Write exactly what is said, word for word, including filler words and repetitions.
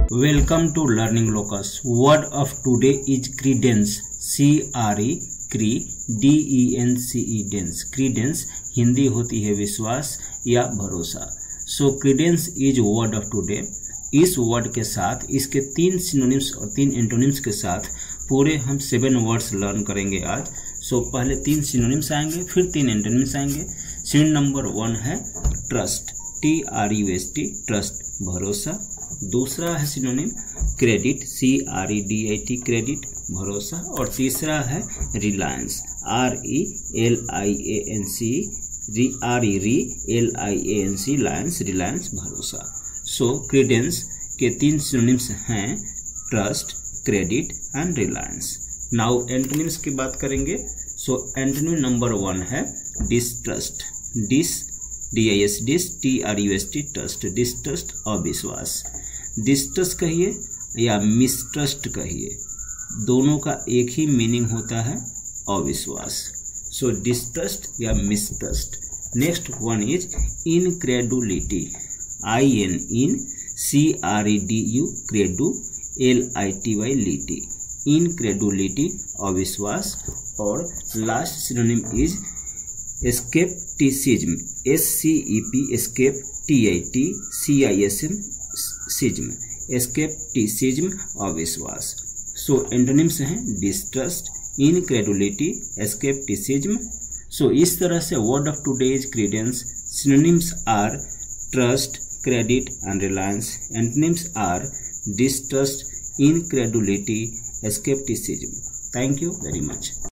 Welcome to Learning Locus. Word of today is credence. C R E cre D E N C E dence. Credence Hindi होती है विश्वास या भरोसा. So credence is word of today. इस word के साथ इसके तीन सिनोनिम्स और तीन एंटोनिम्स के साथ पूरे हम सेवन वर्ड्स लर्न करेंगे आज. सो so, पहले तीन सिनोनिम्स आएंगे, फिर तीन एंटोनिम्स आएंगे. सिनोनिम नंबर वन है trust. T R U S T, trust भरोसा. दूसरा है synonym credit. C R E D I T, credit भरोसा. और तीसरा है reliance. R E L I A N C, re R E re L I A N C, liance reliance भरोसा. So credence के तीन सिनोनिम्स हैं trust, credit and reliance. Now antonyms की बात करेंगे. सो एंटोनिम नंबर वन है distrust. Dis D I S dis, T R U S T trust. Distrust अविश्वास. Distrust कहिए या मिसट्रस्ट कहिए, दोनों का एक ही मीनिंग होता है अविश्वास. सो डिसट्रस्ट या mistrust. Next one is incredulity. I N in C R E D U, credu L I T Y lity. Incredulity अविश्वास. और last synonym is scepticism. S C E P scep, T I T C I S M cism. Scepticism अविश्वास. So antonyms हैं डिसट्रस्ट, इनक्रेडुलिटी, एस्केप्टिसिज्म. सो इस तरह से word of today is credence. Synonyms are trust, credit and reliance. Antonyms are distrust, incredulity, skepticism. Thank you very much.